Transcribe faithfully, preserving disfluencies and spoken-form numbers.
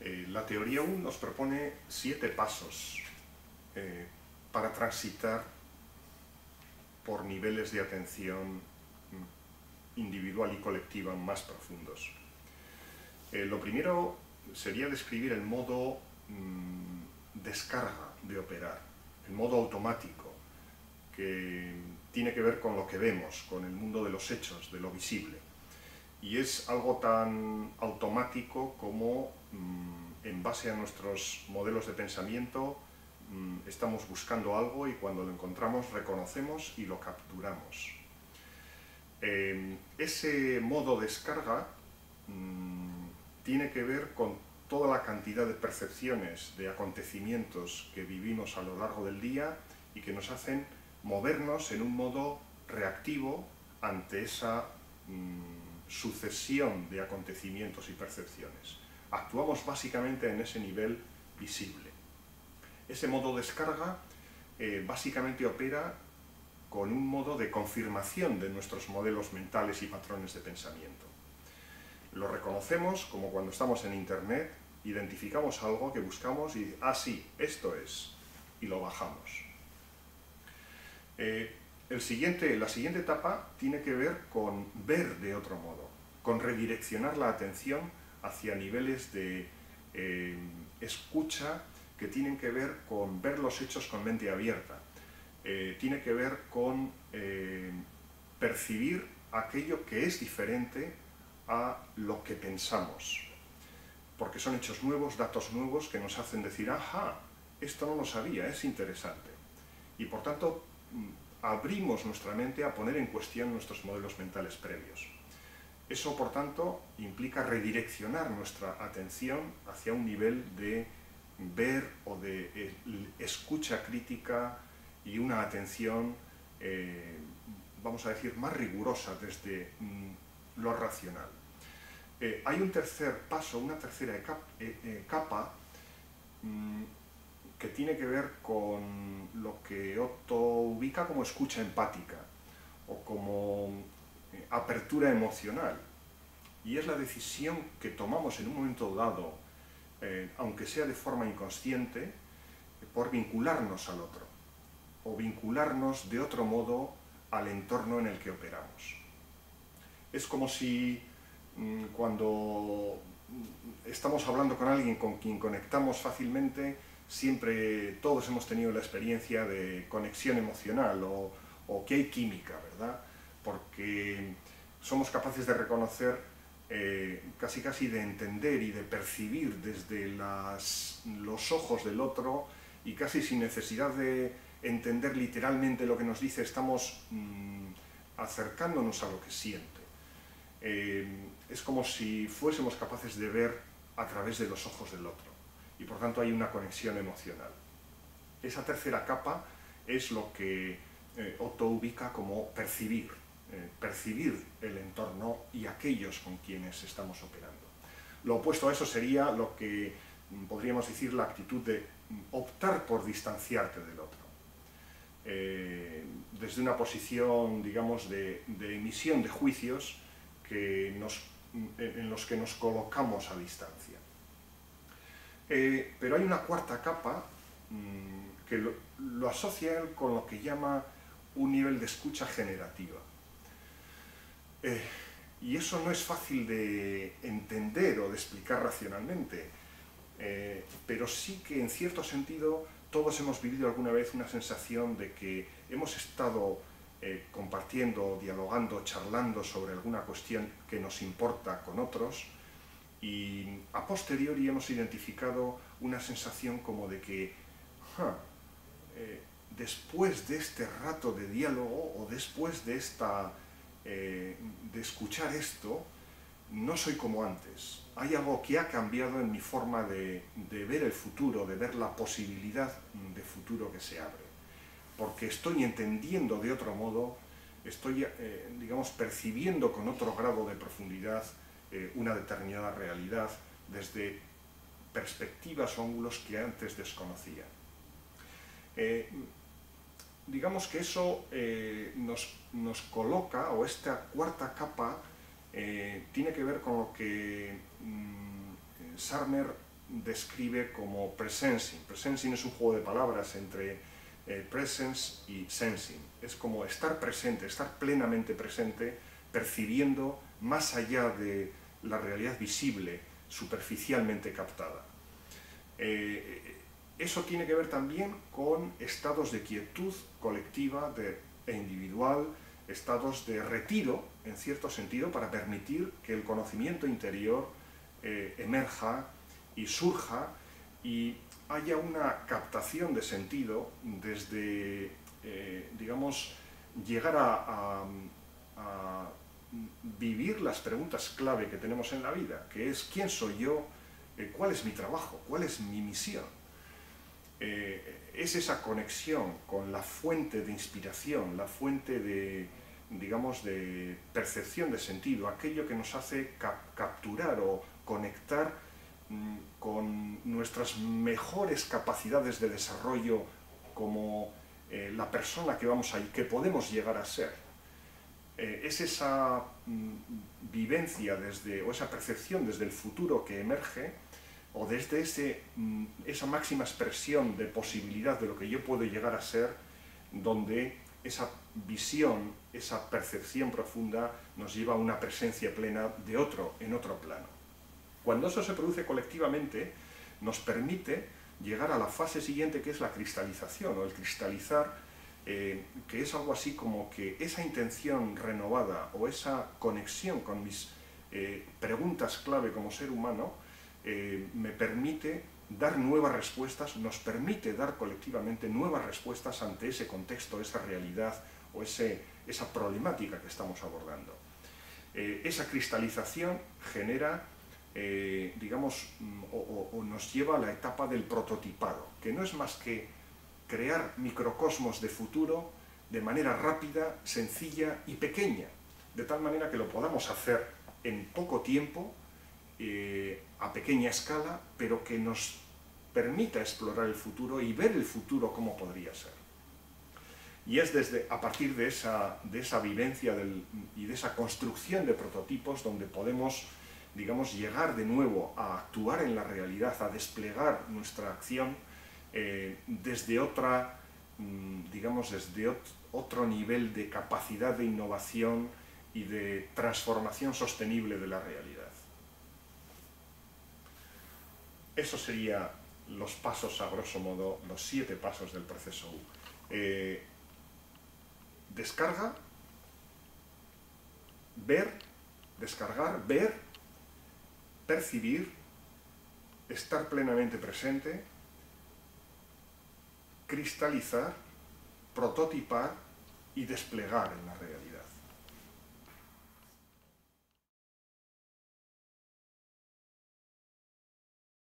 Eh, la teoría U nos propone siete pasos eh, para transitar por niveles de atención individual y colectiva más profundos. Eh, lo primero sería describir el modo mmm, descarga de operar, el modo automático, que tiene que ver con lo que vemos, con el mundo de los hechos, de lo visible. Y es algo tan automático como, mmm, en base a nuestros modelos de pensamiento, mmm, estamos buscando algo y cuando lo encontramos reconocemos y lo capturamos. Eh, ese modo descarga mmm, tiene que ver con toda la cantidad de percepciones, de acontecimientos que vivimos a lo largo del día y que nos hacen movernos en un modo reactivo ante esa mmm, sucesión de acontecimientos y percepciones. Actuamos básicamente en ese nivel visible. Ese modo descarga eh, básicamente opera con un modo de confirmación de nuestros modelos mentales y patrones de pensamiento. Lo reconocemos como cuando estamos en internet, identificamos algo que buscamos y ah sí, esto es, y lo bajamos. Eh, el siguiente, la siguiente etapa tiene que ver con ver de otro modo, con redireccionar la atención hacia niveles de eh, escucha que tienen que ver con ver los hechos con mente abierta. Eh, tiene que ver con eh, percibir aquello que es diferente a lo que pensamos, porque son hechos nuevos, datos nuevos que nos hacen decir, ajá, esto no lo sabía, es interesante. Y por tanto, abrimos nuestra mente a poner en cuestión nuestros modelos mentales previos. Eso, por tanto, implica redireccionar nuestra atención hacia un nivel de ver o de escucha crítica y una atención, eh, vamos a decir, más rigurosa desde mm, lo racional. Eh, hay un tercer paso, una tercera capa, eh, eh, capa mmm, que tiene que ver con lo que Otto ubica como escucha empática o como eh, apertura emocional. Y es la decisión que tomamos en un momento dado, eh, aunque sea de forma inconsciente, eh, por vincularnos al otro o vincularnos de otro modo al entorno en el que operamos. Es como si mmm, cuando estamos hablando con alguien con quien conectamos fácilmente, siempre todos hemos tenido la experiencia de conexión emocional o, o que hay química, ¿verdad? Porque somos capaces de reconocer, eh, casi casi de entender y de percibir desde las, los ojos del otro y casi sin necesidad de entender literalmente lo que nos dice, estamos mmm, acercándonos a lo que siente. Eh, es como si fuésemos capaces de ver a través de los ojos del otro y por tanto hay una conexión emocional. Esa tercera capa es lo que eh, Otto ubica como percibir, eh, percibir el entorno y aquellos con quienes estamos operando. Lo opuesto a eso sería lo que podríamos decir la actitud de optar por distanciarte del otro. Eh, desde una posición, digamos, de, de emisión de juicios que nos, en los que nos colocamos a distancia. Eh, pero hay una cuarta capa mmm, que lo, lo asocia él con lo que llama un nivel de escucha generativa. Eh, y eso no es fácil de entender o de explicar racionalmente, eh, pero sí que en cierto sentido todos hemos vivido alguna vez una sensación de que hemos estado eh, compartiendo, dialogando, charlando sobre alguna cuestión que nos importa con otros y a posteriori hemos identificado una sensación como de que huh, eh, después de este rato de diálogo o después de, esta, eh, de escuchar esto, no soy como antes. Hay algo que ha cambiado en mi forma de, de ver el futuro, de ver la posibilidad de futuro que se abre. Porque estoy entendiendo de otro modo, estoy, eh, digamos, percibiendo con otro grado de profundidad eh, una determinada realidad desde perspectivas o ángulos que antes desconocía. Eh, digamos que eso eh, nos, nos coloca, o esta cuarta capa, Eh, tiene que ver con lo que mmm, Sarmer describe como presensing. Presensing es un juego de palabras entre eh, presence y sensing. Es como estar presente, estar plenamente presente, percibiendo más allá de la realidad visible, superficialmente captada. Eh, eso tiene que ver también con estados de quietud colectiva de, e individual, estados de retiro, en cierto sentido, para permitir que el conocimiento interior eh, emerja y surja y haya una captación de sentido desde, eh, digamos, llegar a, a, a vivir las preguntas clave que tenemos en la vida, que es ¿quién soy yo? Eh, ¿Cuál es mi trabajo? ¿Cuál es mi misión? Eh, es esa conexión con la fuente de inspiración, la fuente de, digamos, de percepción de sentido, aquello que nos hace cap capturar o conectar mmm, con nuestras mejores capacidades de desarrollo como eh, la persona que, vamos a, que podemos llegar a ser. Eh, es esa mmm, vivencia desde, o esa percepción desde el futuro que emerge, o desde ese, esa máxima expresión de posibilidad de lo que yo puedo llegar a ser, donde esa visión, esa percepción profunda nos lleva a una presencia plena de otro, en otro plano. Cuando eso se produce colectivamente, nos permite llegar a la fase siguiente, que es la cristalización, o el cristalizar, eh, que es algo así como que esa intención renovada, o esa conexión con mis eh, preguntas clave como ser humano, Eh, me permite dar nuevas respuestas, nos permite dar colectivamente nuevas respuestas ante ese contexto, esa realidad o ese, esa problemática que estamos abordando. Eh, esa cristalización genera, eh, digamos, o, o, o nos lleva a la etapa del prototipado, que no es más que crear microcosmos de futuro de manera rápida, sencilla y pequeña, de tal manera que lo podamos hacer en poco tiempo, Eh, a pequeña escala, pero que nos permita explorar el futuro y ver el futuro como podría ser. Y es desde, a partir de esa, de esa vivencia del, y de esa construcción de prototipos donde podemos, digamos, llegar de nuevo a actuar en la realidad, a desplegar nuestra acción eh, desde otra, digamos, desde ot otro nivel de capacidad de innovación y de transformación sostenible de la realidad. Esos serían los pasos, a grosso modo, los siete pasos del proceso U. Eh, descarga, ver, descargar, ver, percibir, estar plenamente presente, cristalizar, prototipar y desplegar en la realidad.